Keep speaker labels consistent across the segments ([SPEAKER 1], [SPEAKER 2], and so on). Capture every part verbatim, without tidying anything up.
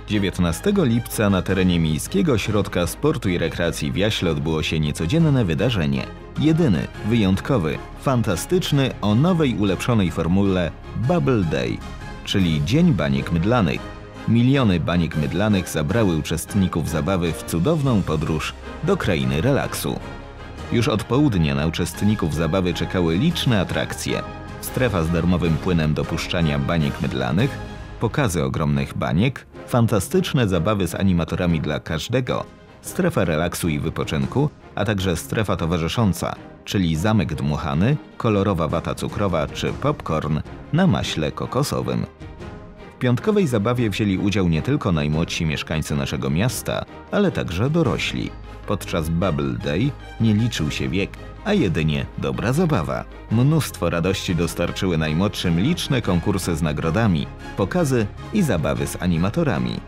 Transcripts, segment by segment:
[SPEAKER 1] dziewiętnastego lipca na terenie Miejskiego Ośrodka Sportu i Rekreacji w Jaśle odbyło się niecodzienne wydarzenie. Jedyny, wyjątkowy, fantastyczny o nowej ulepszonej formule Bubble Day, czyli Dzień Baniek Mydlanych. Miliony baniek mydlanych zabrały uczestników zabawy w cudowną podróż do krainy relaksu. Już od południa na uczestników zabawy czekały liczne atrakcje. Strefa z darmowym płynem do puszczania baniek mydlanych, pokazy ogromnych baniek, fantastyczne zabawy z animatorami dla każdego, strefa relaksu i wypoczynku, a także strefa towarzysząca, czyli zamek dmuchany, kolorowa wata cukrowa czy popcorn na maśle kokosowym. W piątkowej zabawie wzięli udział nie tylko najmłodsi mieszkańcy naszego miasta, ale także dorośli. Podczas Bubble Day nie liczył się wiek, a jedynie dobra zabawa. Mnóstwo radości dostarczyły najmłodszym liczne konkursy z nagrodami, pokazy i zabawy z animatorami.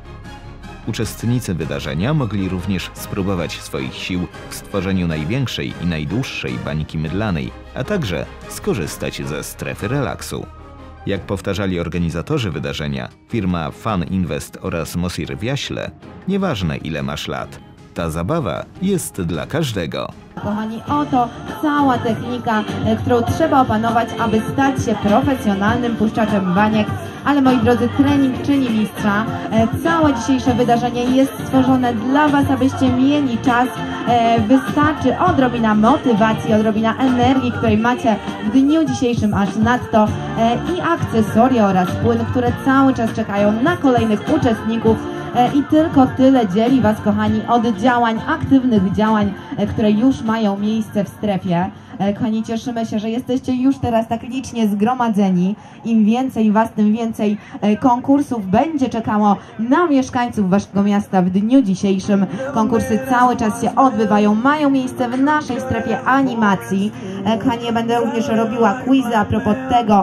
[SPEAKER 1] Uczestnicy wydarzenia mogli również spróbować swoich sił w stworzeniu największej i najdłuższej bańki mydlanej, a także skorzystać ze strefy relaksu. Jak powtarzali organizatorzy wydarzenia, firma Fun Invest oraz Mosir w Jaśle, nieważne ile masz lat, ta zabawa jest dla każdego.
[SPEAKER 2] Kochani, oto cała technika, którą trzeba opanować, aby stać się profesjonalnym puszczaczem baniek. Ale moi drodzy, trening czyni mistrza. Całe dzisiejsze wydarzenie jest stworzone dla Was, abyście mieli czas. Wystarczy odrobina motywacji, odrobina energii, której macie w dniu dzisiejszym aż nadto, i akcesoria oraz płyn, które cały czas czekają na kolejnych uczestników. I tylko tyle dzieli Was, kochani, od działań, aktywnych działań, które już mają miejsce w strefie. Kochani, cieszymy się, że jesteście już teraz tak licznie zgromadzeni. Im więcej Was, tym więcej konkursów będzie czekało na mieszkańców Waszego miasta w dniu dzisiejszym. Konkursy cały czas się odbywają, mają miejsce w naszej strefie animacji. Kochani, ja będę również robiła quizy a propos tego,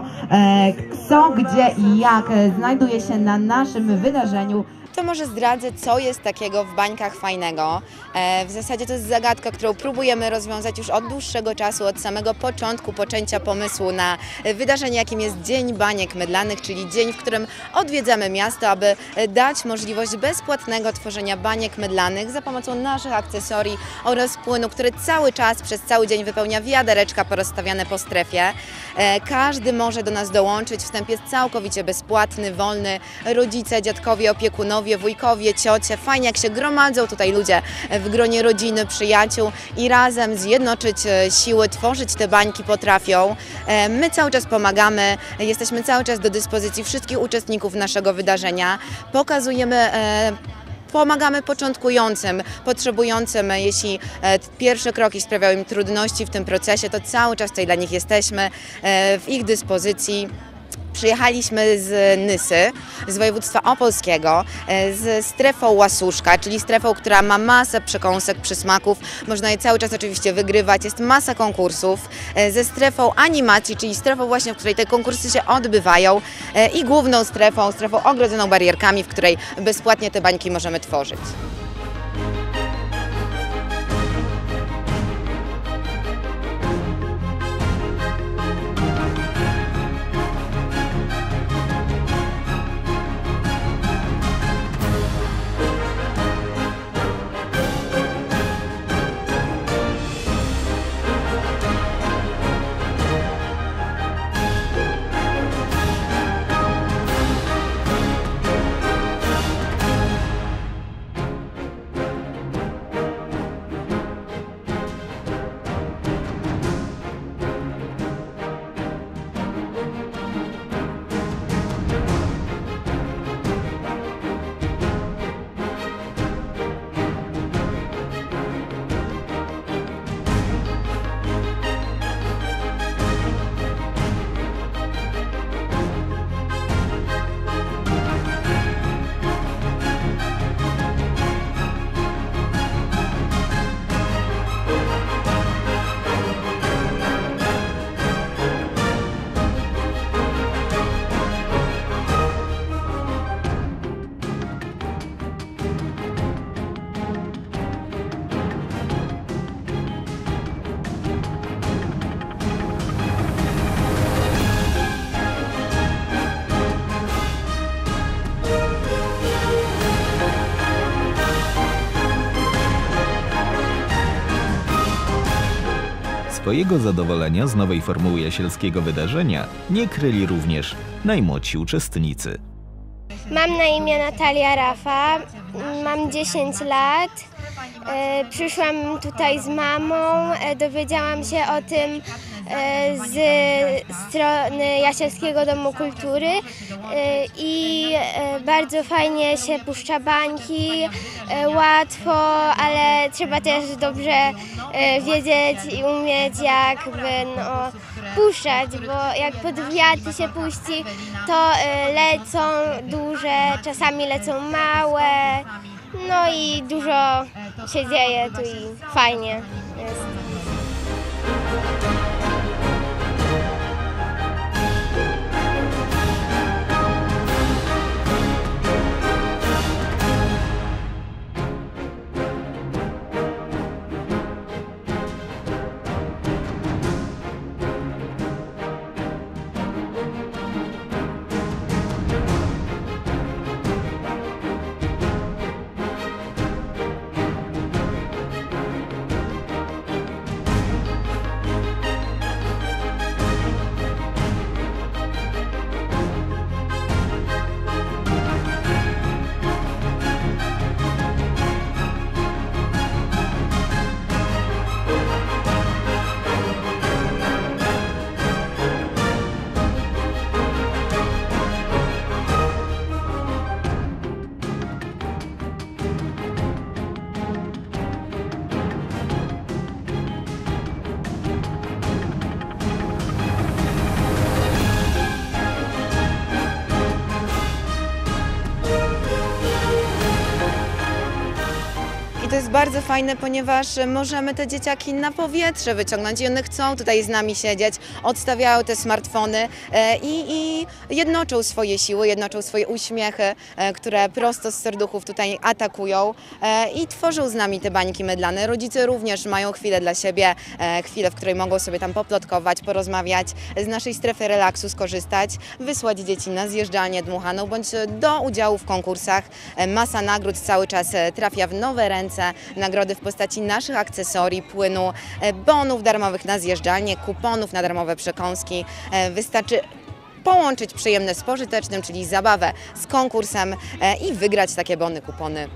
[SPEAKER 2] co, gdzie i jak znajduje się na naszym wydarzeniu.
[SPEAKER 3] To może zdradzę, co jest takiego w bańkach fajnego. W zasadzie to jest zagadka, którą próbujemy rozwiązać już od dłuższego czasu, od samego początku poczęcia pomysłu na wydarzenie, jakim jest Dzień Baniek Mydlanych, czyli dzień, w którym odwiedzamy miasto, aby dać możliwość bezpłatnego tworzenia baniek mydlanych za pomocą naszych akcesorii oraz płynu, który cały czas, przez cały dzień wypełnia wiadereczka porozstawiane po strefie. Każdy może do nas dołączyć, wstęp jest całkowicie bezpłatny, wolny. Rodzice, dziadkowie, opiekunowie, wujkowie, ciocie, fajnie jak się gromadzą tutaj ludzie w gronie rodziny, przyjaciół i razem zjednoczyć siły, tworzyć te bańki potrafią. My cały czas pomagamy, jesteśmy cały czas do dyspozycji wszystkich uczestników naszego wydarzenia, pokazujemy, pomagamy początkującym, potrzebującym, jeśli pierwsze kroki sprawiały im trudności w tym procesie, to cały czas tutaj dla nich jesteśmy w ich dyspozycji. Przyjechaliśmy z Nysy, z województwa opolskiego, z strefą Łasuszka, czyli strefą, która ma masę przekąsek, przysmaków. Można je cały czas oczywiście wygrywać, jest masa konkursów. Ze strefą animacji, czyli strefą właśnie, w której te konkursy się odbywają, i główną strefą, strefą ogrodzoną barierkami, w której bezpłatnie te bańki możemy tworzyć.
[SPEAKER 1] Swojego zadowolenia z nowej formuły jasielskiego wydarzenia nie kryli również najmłodsi uczestnicy.
[SPEAKER 4] Mam na imię Natalia Rafa, mam dziesięć lat. E, Przyszłam tutaj z mamą, e, dowiedziałam się o tym e, z strony Jasielskiego Domu Kultury e, i e, bardzo fajnie się puszcza bańki, e, łatwo, ale trzeba też dobrze e, wiedzieć i umieć jakby no, puszczać, bo jak pod wiatr się puści, to e, lecą duże, czasami lecą małe. No i dużo się dzieje tu i fajnie jest.
[SPEAKER 3] I to jest bardzo fajne, ponieważ możemy te dzieciaki na powietrze wyciągnąć i one chcą tutaj z nami siedzieć, odstawiają te smartfony i, i jednoczą swoje siły, jednoczą swoje uśmiechy, które prosto z serduchów tutaj atakują i tworzą z nami te bańki mydlane. Rodzice również mają chwilę dla siebie, chwilę, w której mogą sobie tam poplotkować, porozmawiać, z naszej strefy relaksu skorzystać, wysłać dzieci na zjeżdżalnię dmuchaną bądź do udziału w konkursach. Masa nagród cały czas trafia w nowe ręce. Nagrody w postaci naszych akcesorii, płynu, bonów darmowych na zjeżdżalnię, kuponów na darmowe przekąski. Wystarczy połączyć przyjemne z pożytecznym, czyli zabawę z konkursem i wygrać takie bony, kupony.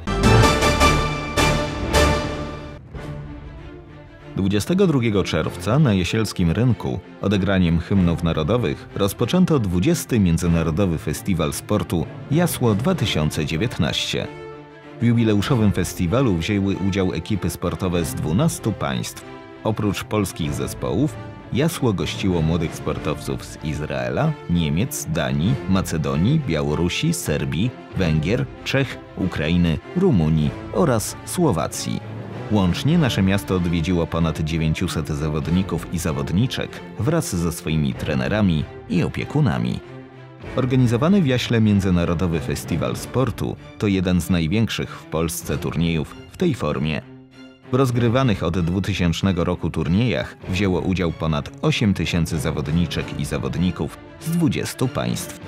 [SPEAKER 1] dwudziestego drugiego czerwca na Jasielskim Rynku odegraniem hymnów narodowych rozpoczęto dwudziesty Międzynarodowy Festiwal Sportu Jasło dwa tysiące dziewiętnaście. W jubileuszowym festiwalu wzięły udział ekipy sportowe z dwunastu państw. Oprócz polskich zespołów, Jasło gościło młodych sportowców z Izraela, Niemiec, Danii, Macedonii, Białorusi, Serbii, Węgier, Czech, Ukrainy, Rumunii oraz Słowacji. Łącznie nasze miasto odwiedziło ponad dziewięciuset zawodników i zawodniczek wraz ze swoimi trenerami i opiekunami. Organizowany w Jaśle Międzynarodowy Festiwal Sportu to jeden z największych w Polsce turniejów w tej formie. W rozgrywanych od dwutysięcznego roku turniejach wzięło udział ponad osiem tysięcy zawodniczek i zawodników z dwudziestu państw.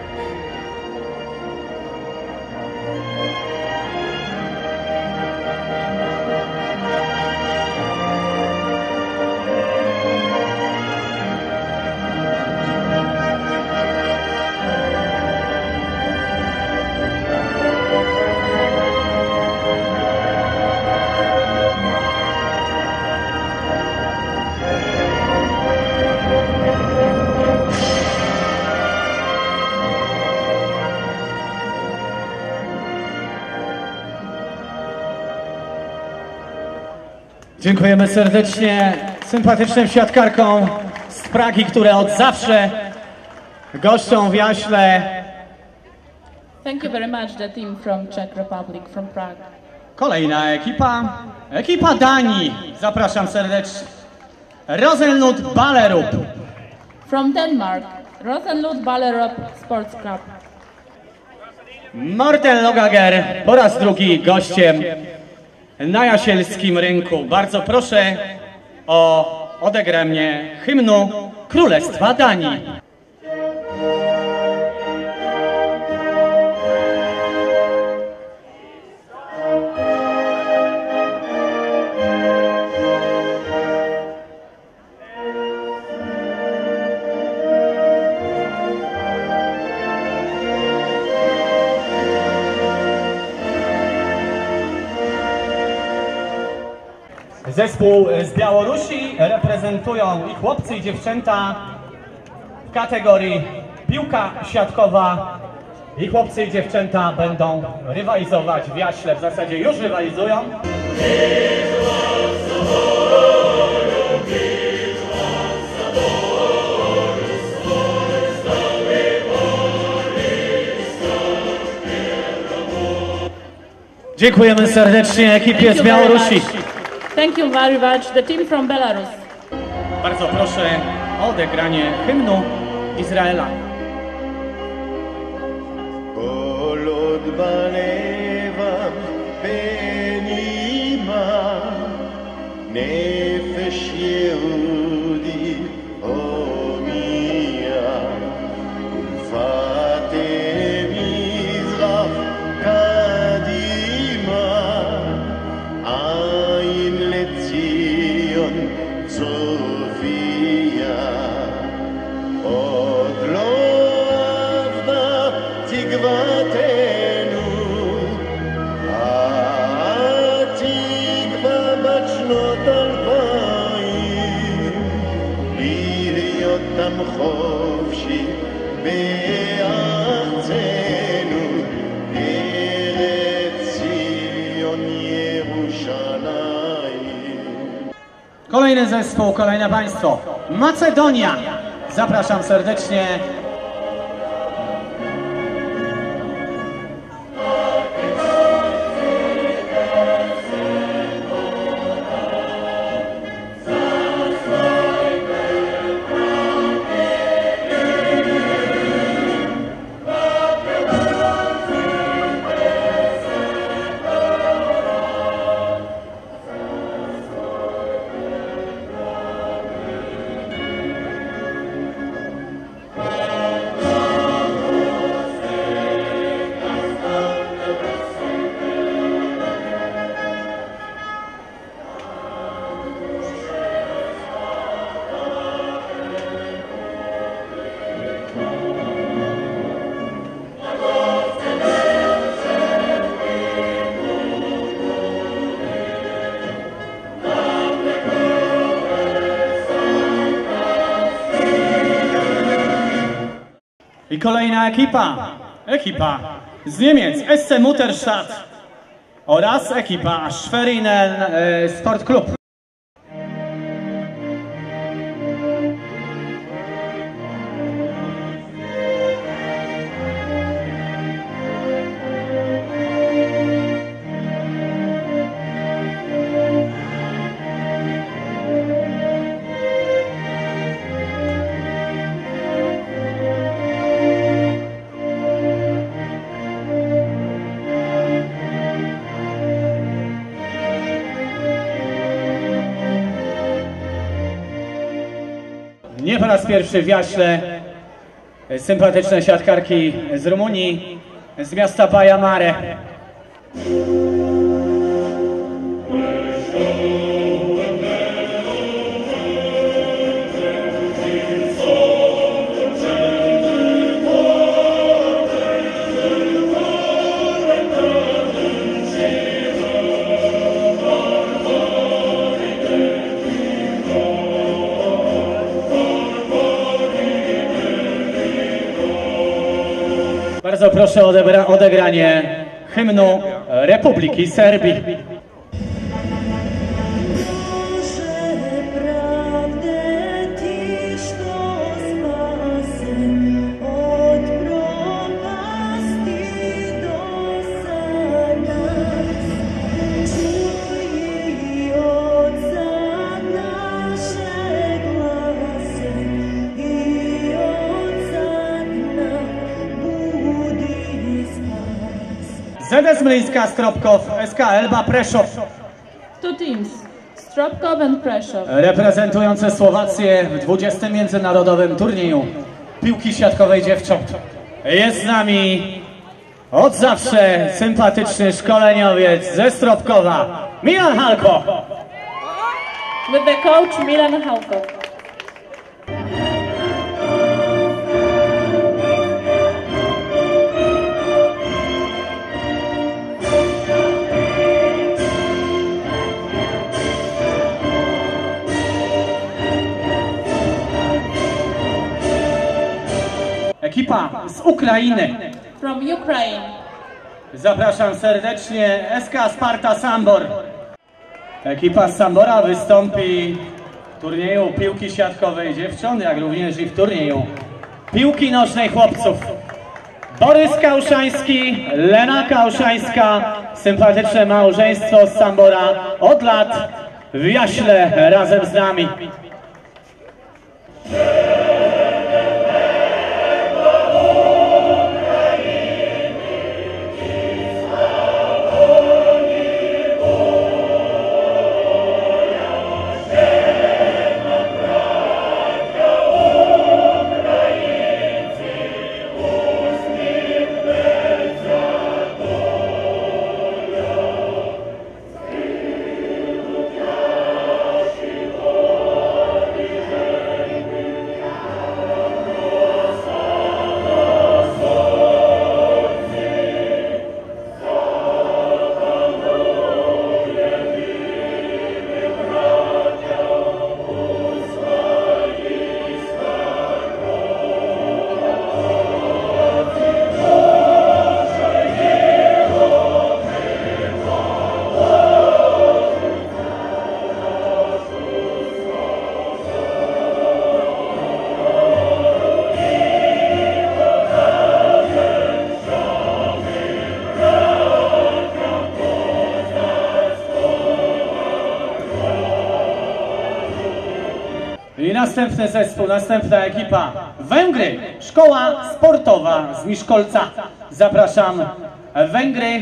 [SPEAKER 5] Dziękujemy serdecznie sympatycznym świadkarkom z Pragi, które od zawsze goszczą w Jaśle.
[SPEAKER 6] Thank you very much, the team from Czech Republic, from Prague.
[SPEAKER 5] Kolejna ekipa, ekipa Danii. Zapraszam serdecznie. Rosenlund Ballerup.
[SPEAKER 6] From Denmark, Rosenlund Ballerup Sports Club.
[SPEAKER 5] Morten Logager po raz drugi gościem na Jasielskim Rynku. Bardzo proszę o odegranie hymnu Królestwa Danii. zespół z Białorusi. Reprezentują i chłopcy, i dziewczęta w kategorii piłka siatkowa. I chłopcy, i dziewczęta będą rywalizować w Jaśle. W zasadzie już rywalizują. Dziękujemy serdecznie ekipie z Białorusi.
[SPEAKER 6] Thank you very much, the team from Belarus.
[SPEAKER 5] Bardzo proszę o odegranie hymnu Izraela.
[SPEAKER 7] Kolod balewam penima, nefesh Yehudi omia, ulfate mizrach kadima, ayin lezion Sofia, od lo avda תקוותנו, התקווה בת שנות אלפיים, להיות עם חופשי בארצנו, ארץ ציון ירושלים.
[SPEAKER 5] Kolejny zespół, kolejne państwo. Macedonia. Zapraszam serdecznie. I kolejna ekipa, ekipa z Niemiec, S C Mutterstadt oraz ekipa Schwerinen e, Sport Club. Nie po raz pierwszy w Jaśle sympatyczne siatkarki z Rumunii, z miasta Baia Mare. Bardzo proszę o odegranie hymnu Republiki Serbii. Z D S Mlyńska, Stropkow, S K Elba, Preszów.
[SPEAKER 6] Two teams, Stropkov and Prešov.
[SPEAKER 5] Reprezentujące Słowację w dwudziestym międzynarodowym turnieju piłki siatkowej dziewcząt. Jest z nami od zawsze sympatyczny szkoleniowiec ze Stropkowa, Milan Halko.
[SPEAKER 6] With the coach Milan Halko.
[SPEAKER 5] ekipa z Ukrainy.
[SPEAKER 6] From Ukraine,
[SPEAKER 5] Zapraszam serdecznie S K Sparta Sambor. Ekipa z Sambora wystąpi w turnieju piłki siatkowej dziewcząt, jak również i w turnieju piłki nożnej chłopców. Borys Kauszański, Lena Kauszańska, sympatyczne małżeństwo z Sambora od lat w Jaśle razem z nami. I następny zespół, następna ekipa. Węgry, szkoła sportowa z Miszkolca. Zapraszam Węgry.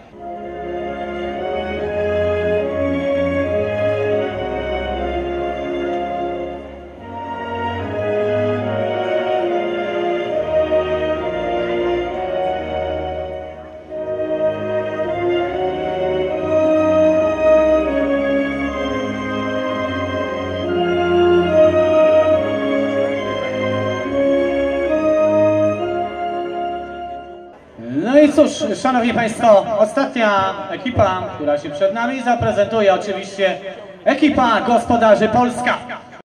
[SPEAKER 5] No i cóż, szanowni państwo, ostatnia ekipa, która się przed nami zaprezentuje, oczywiście ekipa gospodarzy Polska.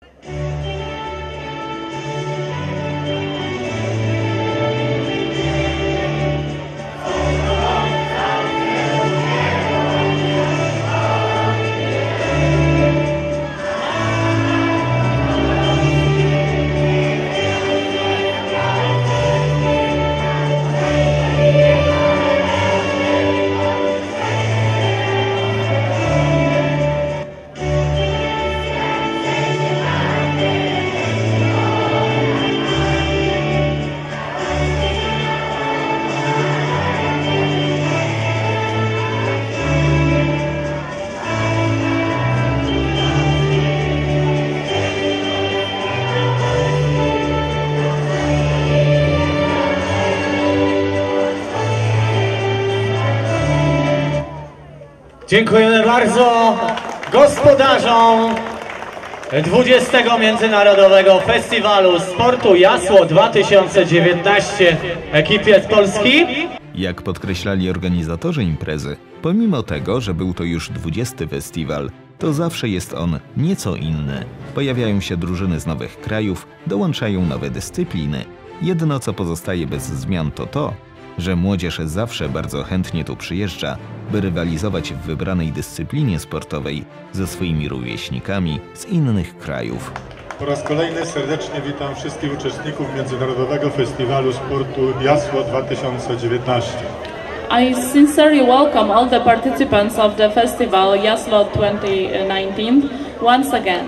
[SPEAKER 5] Dziękujemy bardzo gospodarzom dwudziestego Międzynarodowego Festiwalu Sportu Jasło dwa tysiące dziewiętnaście, ekipie z Polski.
[SPEAKER 1] Jak podkreślali organizatorzy imprezy, pomimo tego, że był to już dwudziesty festiwal, to zawsze jest on nieco inny. Pojawiają się drużyny z nowych krajów, dołączają nowe dyscypliny. Jedno, co pozostaje bez zmian, to to, że młodzież zawsze bardzo chętnie tu przyjeżdża, by rywalizować w wybranej dyscyplinie sportowej ze swoimi rówieśnikami z innych krajów.
[SPEAKER 7] Po raz kolejny serdecznie witam wszystkich uczestników Międzynarodowego Festiwalu Sportu Jasło dwa tysiące dziewiętnaście.
[SPEAKER 6] I sincerely welcome all the participants of the festival Jaslo twenty nineteen once again.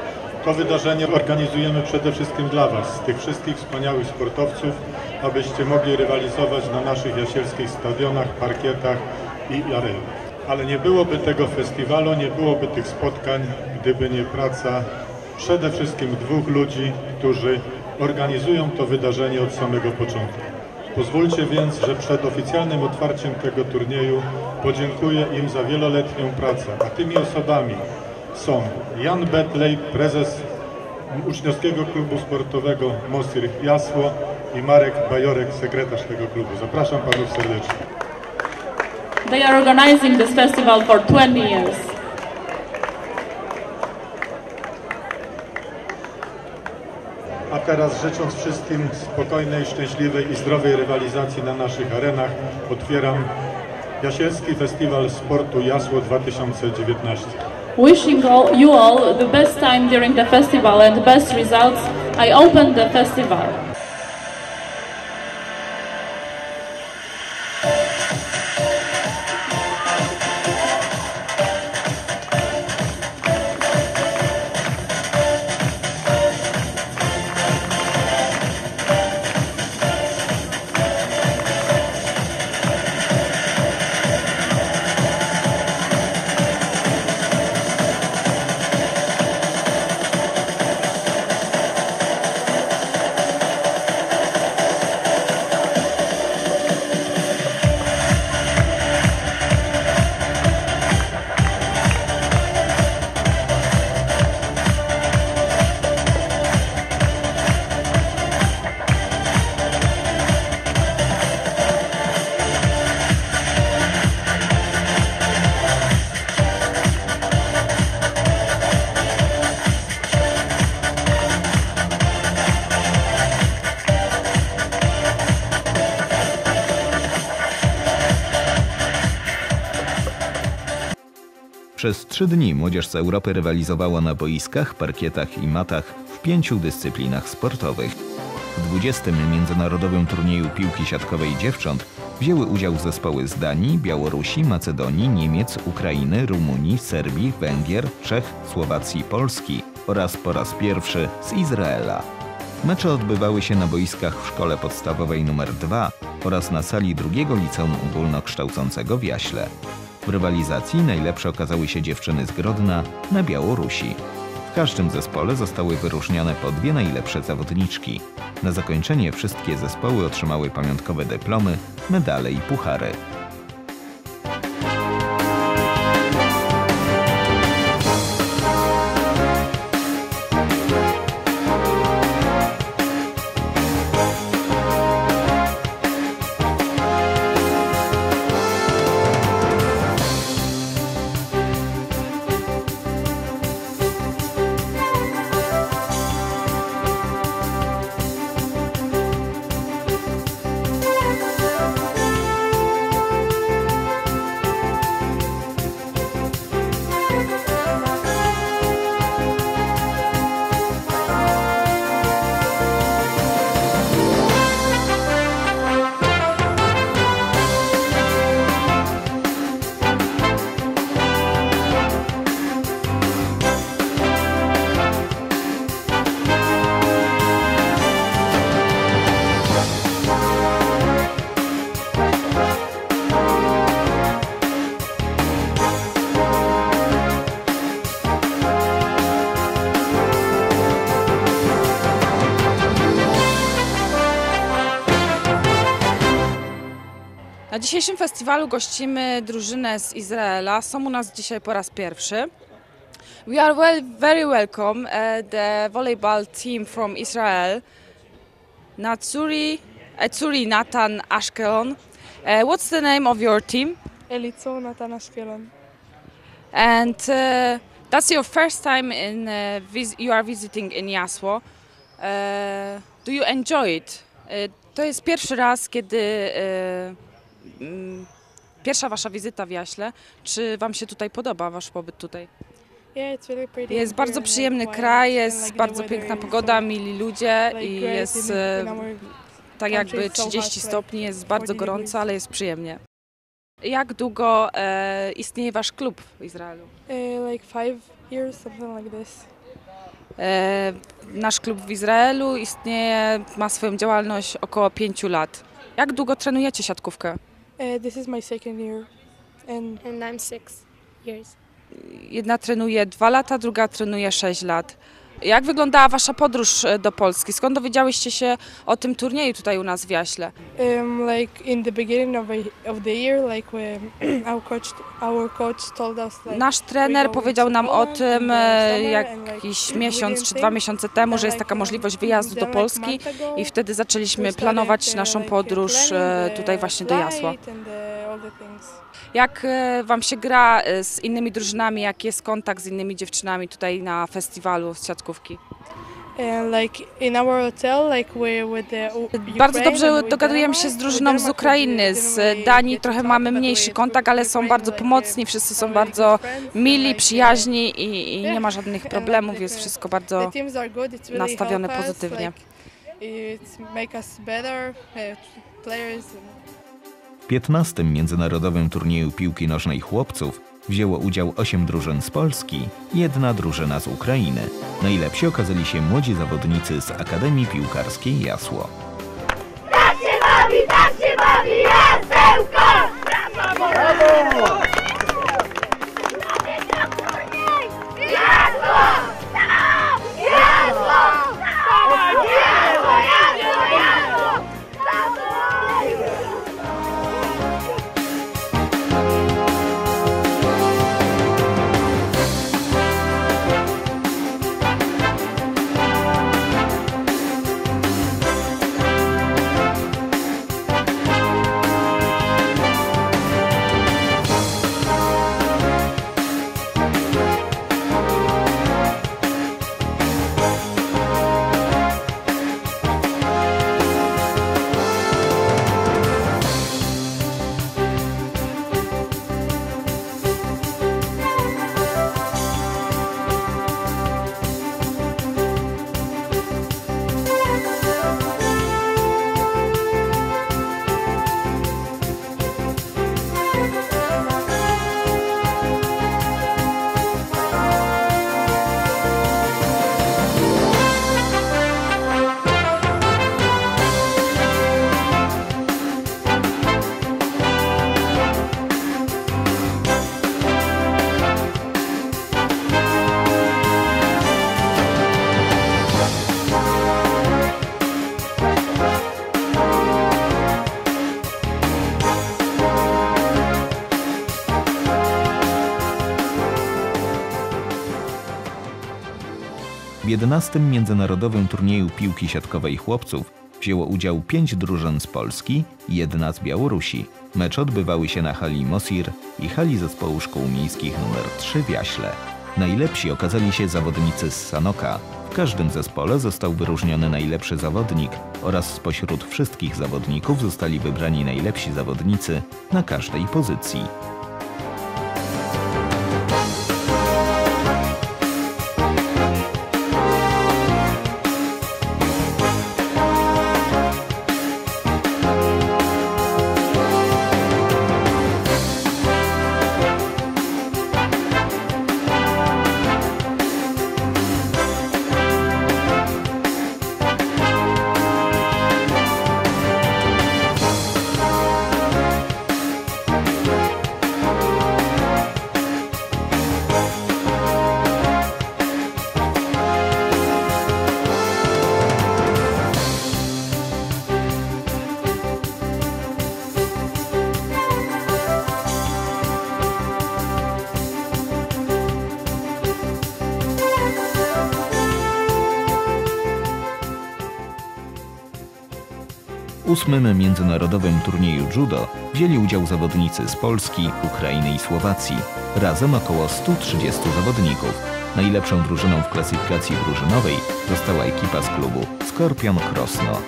[SPEAKER 7] To wydarzenie organizujemy przede wszystkim dla Was, tych wszystkich wspaniałych sportowców, abyście mogli rywalizować na naszych jasielskich stadionach, parkietach i arenach. Ale nie byłoby tego festiwalu, nie byłoby tych spotkań, gdyby nie praca przede wszystkim dwóch ludzi, którzy organizują to wydarzenie od samego początku. Pozwólcie więc, że przed oficjalnym otwarciem tego turnieju podziękuję im za wieloletnią pracę, a tymi osobami są Jan Betlej, prezes uczniowskiego klubu sportowego Mosir Jasło i Marek Bajorek, sekretarz tego klubu. Zapraszam panów serdecznie.
[SPEAKER 6] They are organizing this festival for twenty years.
[SPEAKER 7] A teraz życząc wszystkim spokojnej, szczęśliwej i zdrowej rywalizacji na naszych arenach, otwieram Jasielski Festiwal Sportu Jasło dwa tysiące dziewiętnaście.
[SPEAKER 6] Wishing all, you all the best time during the festival and the best results, I open the festival.
[SPEAKER 1] Przez trzy dni młodzież z Europy rywalizowała na boiskach, parkietach i matach w pięciu dyscyplinach sportowych. W dwudziestym Międzynarodowym Turnieju Piłki Siatkowej Dziewcząt wzięły udział zespoły z Danii, Białorusi, Macedonii, Niemiec, Ukrainy, Rumunii, Serbii, Węgier, Czech, Słowacji, Polski oraz po raz pierwszy z Izraela. Mecze odbywały się na boiskach w Szkole Podstawowej nr dwa oraz na sali drugiego Liceum Ogólnokształcącego w Jaśle. W rywalizacji najlepsze okazały się dziewczyny z Grodna na Białorusi. W każdym zespole zostały wyróżnione po dwie najlepsze zawodniczki. Na zakończenie wszystkie zespoły otrzymały pamiątkowe dyplomy, medale i puchary.
[SPEAKER 8] Na dzisiejszym festiwalu gościmy drużynę z Izraela. Są u nas dzisiaj po raz pierwszy. We are well, very welcome uh, the volleyball team from Israel. Natsuri, Etzuri Natan Ashkelon. Uh, what's the name of your team?
[SPEAKER 9] Elitzur Natan Ashkelon.
[SPEAKER 8] And uh, that's your first time in uh, vis you are visiting in Jasło. Uh, do you enjoy it? Uh, to jest pierwszy raz, kiedy uh, pierwsza wasza wizyta w Jaśle. Czy wam się tutaj podoba, wasz pobyt tutaj? Jest bardzo przyjemny kraj, jest bardzo piękna pogoda, mili ludzie i jest tak jakby trzydzieści stopni, jest bardzo gorąco, ale jest przyjemnie. Jak długo e, istnieje wasz klub w Izraelu?
[SPEAKER 9] Like five years, something like this.
[SPEAKER 8] E, nasz klub w Izraelu istnieje, ma swoją działalność około pięciu lat. Jak długo trenujecie siatkówkę?
[SPEAKER 9] Uh, this is my second year. And,
[SPEAKER 4] And I'm six years.
[SPEAKER 8] Jedna trenuje dwa lata, druga trenuje sześć lat. Jak wyglądała wasza podróż do Polski? Skąd dowiedziałyście się o tym turnieju tutaj u nas w Jaśle?
[SPEAKER 9] Um, like in the beginning of, a, of the year, like when our coach, our coach told us, like,
[SPEAKER 8] Nasz trener powiedział nam o tym jakiś miesiąc czy dwa miesiące temu, że jest taka możliwość wyjazdu do Polski i wtedy zaczęliśmy planować naszą podróż tutaj właśnie do Jasła. Jak wam się gra z innymi drużynami, jaki jest kontakt z innymi dziewczynami tutaj na festiwalu z siatkówki?
[SPEAKER 9] And like in our hotel, like we're with the
[SPEAKER 8] Bardzo dobrze dogadujemy się z drużyną z Ukrainy, z Danii trochę mamy mniejszy kontakt, ale są bardzo pomocni, wszyscy są bardzo mili, przyjaźni i, i nie ma żadnych problemów, jest wszystko bardzo nastawione pozytywnie.
[SPEAKER 1] W piętnastym międzynarodowym turnieju piłki nożnej chłopców wzięło udział osiem drużyn z Polski i jedna drużyna z Ukrainy. Najlepsi okazali się młodzi zawodnicy z Akademii Piłkarskiej Jasło.
[SPEAKER 10] Tak się bawi, tak się bawi, Jasełko! Brawo! Brawo! Jasło! Jasło! Jasło! Jasło! Jasło!
[SPEAKER 1] W jedenastym międzynarodowym turnieju piłki siatkowej chłopców wzięło udział pięć drużyn z Polski i jedna z Białorusi. Mecze odbywały się na hali Mosir i hali Zespołu Szkół Miejskich nr trzy w Jaśle. Najlepsi okazali się zawodnicy z Sanoka. W każdym zespole został wyróżniony najlepszy zawodnik oraz spośród wszystkich zawodników zostali wybrani najlepsi zawodnicy na każdej pozycji. W ósmym międzynarodowym turnieju judo wzięli udział zawodnicy z Polski, Ukrainy i Słowacji. Razem około stu trzydziestu zawodników. Najlepszą drużyną w klasyfikacji drużynowej została ekipa z klubu Skorpion Krosno.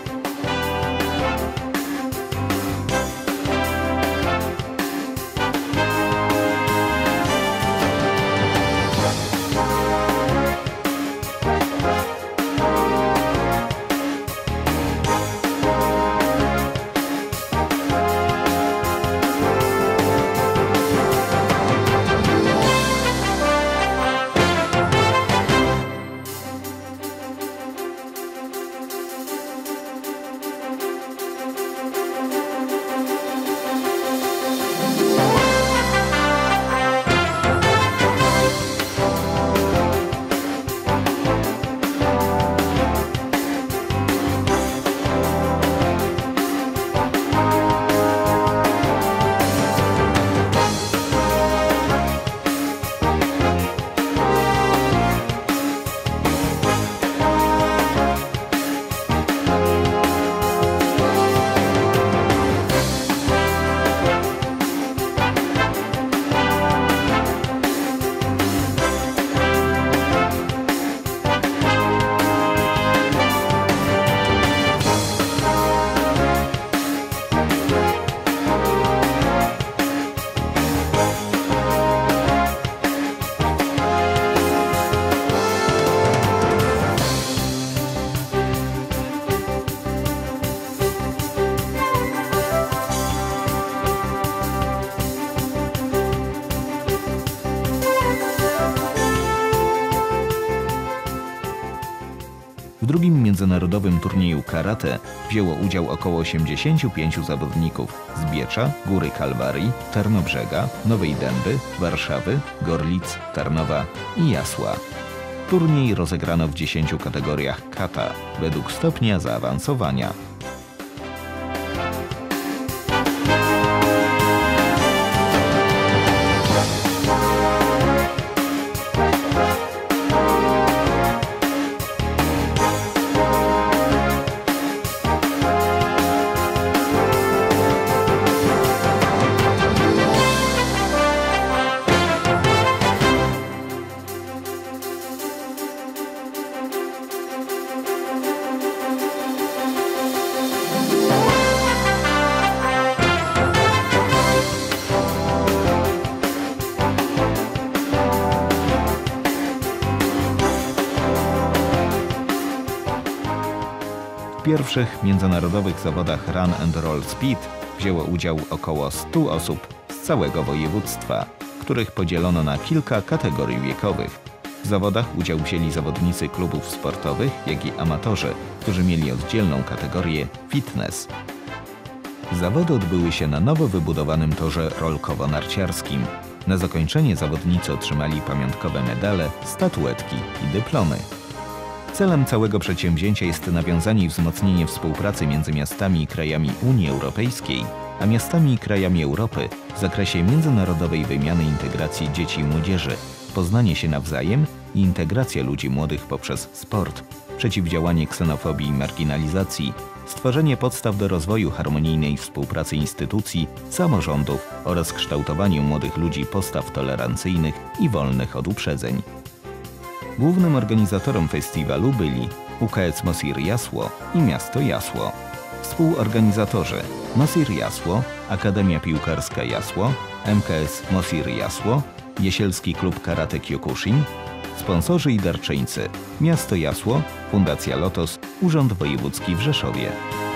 [SPEAKER 1] drugim międzynarodowym turnieju karate wzięło udział około osiemdziesięciu pięciu zawodników z Biecza, Góry Kalwarii, Tarnobrzega, Nowej Dęby, Warszawy, Gorlic, Tarnowa i Jasła. Turniej rozegrano w dziesięciu kategoriach kata według stopnia zaawansowania. W pierwszych międzynarodowych zawodach Run and Roll Speed wzięło udział około stu osób z całego województwa, których podzielono na kilka kategorii wiekowych. W zawodach udział wzięli zawodnicy klubów sportowych, jak i amatorzy, którzy mieli oddzielną kategorię fitness. Zawody odbyły się na nowo wybudowanym torze rolkowo-narciarskim. Na zakończenie zawodnicy otrzymali pamiątkowe medale, statuetki i dyplomy. Celem całego przedsięwzięcia jest nawiązanie i wzmocnienie współpracy między miastami i krajami Unii Europejskiej, a miastami i krajami Europy w zakresie międzynarodowej wymiany i integracji dzieci i młodzieży, poznanie się nawzajem i integracja ludzi młodych poprzez sport, przeciwdziałanie ksenofobii i marginalizacji, stworzenie podstaw do rozwoju harmonijnej współpracy instytucji, samorządów oraz kształtowaniu młodych ludzi postaw tolerancyjnych i wolnych od uprzedzeń. Głównym organizatorem festiwalu byli U K S Mosir Jasło i miasto Jasło. Współorganizatorzy Mosir Jasło, Akademia Piłkarska Jasło, M K S Mosir Jasło, Jesielski Klub Karate Kyokushin, sponsorzy i darczyńcy Miasto Jasło, Fundacja Lotos, Urząd Wojewódzki w Rzeszowie.